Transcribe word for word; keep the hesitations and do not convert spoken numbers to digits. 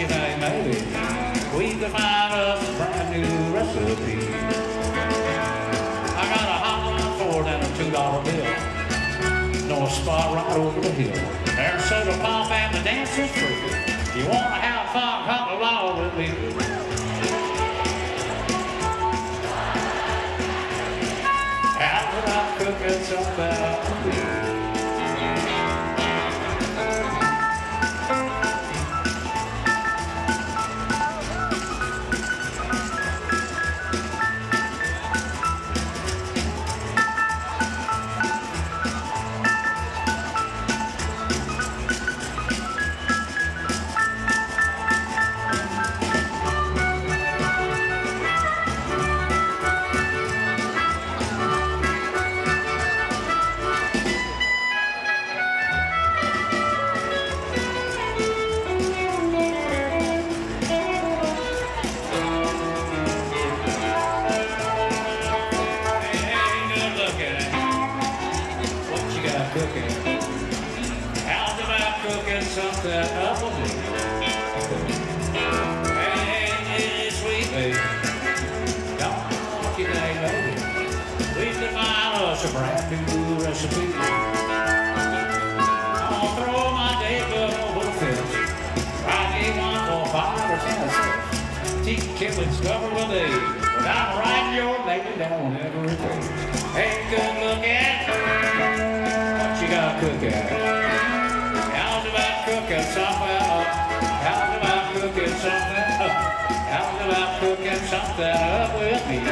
you think maybe we could find us a brand new recipe? I got a hot one Ford and a two dollar bill. Know a spot right over the hill. There's soda pop and the dance is free. You wanna have fun, come along with me. How could I cook it something up for you? Cooking. How's about cooking something up for me? Hey, sweet baby, don't you think, baby, we can find us a brand new recipe. I'm gonna throw my day book over the fence. Write me one for five or ten cents. Teach kids covered with a, but I'm writing your name down every page. Hey, good looking. Cooking. How's about cooking something up? How's about cooking something up? How's about cooking something up with me?